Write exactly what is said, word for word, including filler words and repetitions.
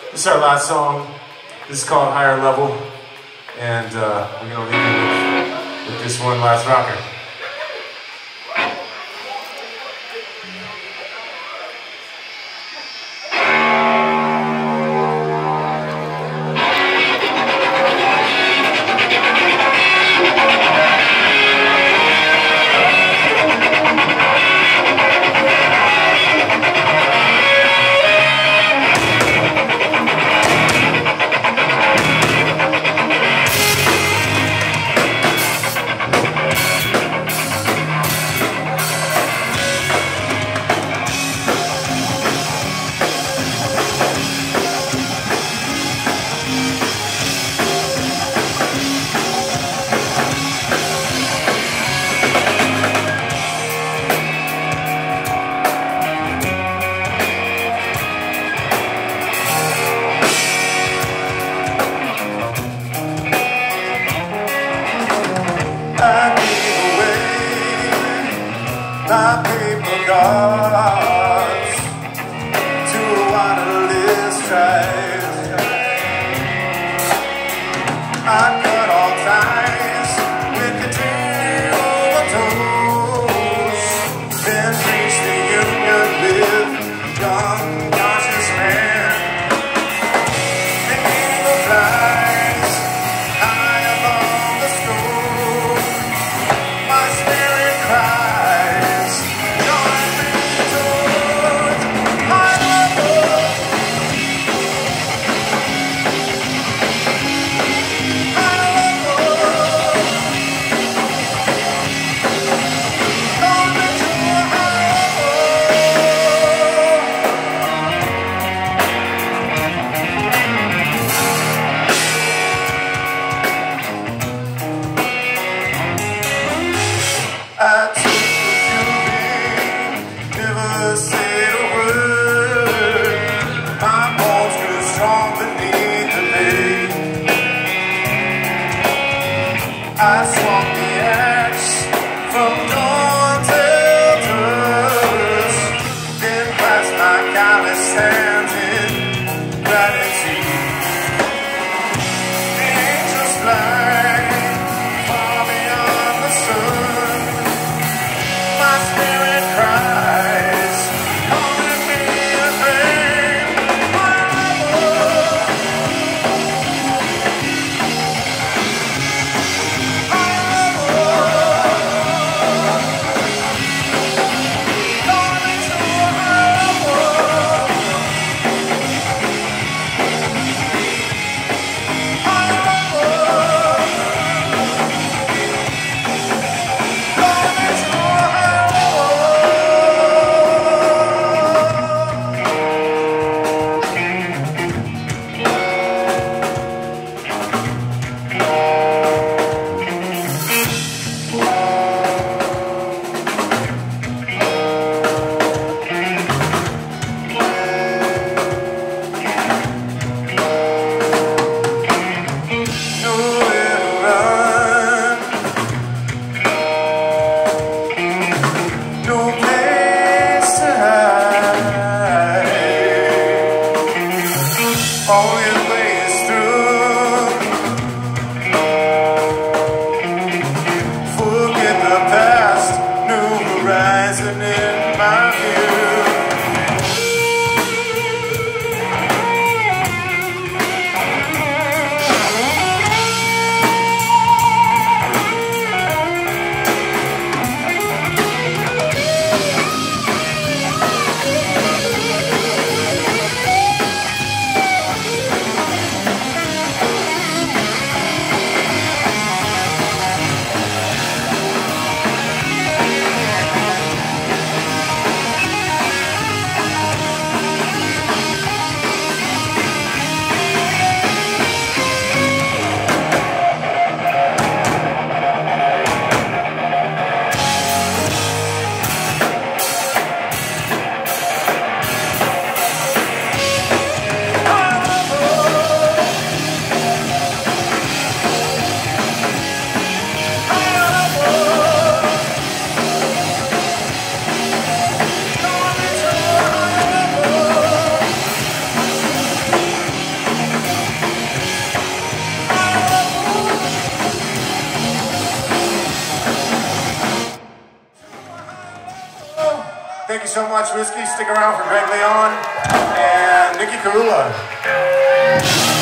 This is our last song. This is called Higher Level, and uh, we're gonna leave you with, with this one last rocker. My paper gods to a wireless drive. I cut all ties with the overdose, then reached the union with young conscious man. The eagle flies high above the storm. My spirit cries. I took the feeling, never said a word. My bones grew strong beneath the pain. I swung the axe from dawn till dusk, then clasped my calloused hands in gratitude. The angels fly far beyond the sun. My spirit cries, calling me a friend. My love, my love, calling me to a higher world. Higher world, calling me to a higher nowhere to run, no place to hide. Only way is through. Forget the past, new horizon in my view. so much, Whisky. Stick around for Greg Leon and Nikki Karula.